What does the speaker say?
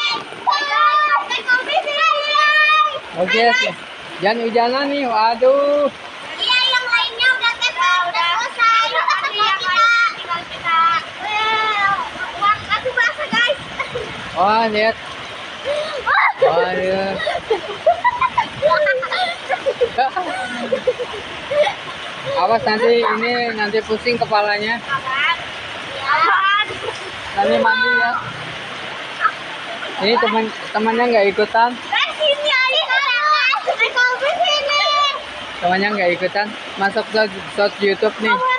Oke, jangan hujanan nih. Waduh. Iya, yang lainnya udah selesai. Tinggal kita. Aduh basah guys. Oh, lihat. Oh, iya. Awas nanti pusing kepalanya. Nanti mandi ya. Ini temannya nggak ikutan. Temannya nggak ikutan. Masuk short YouTube nih.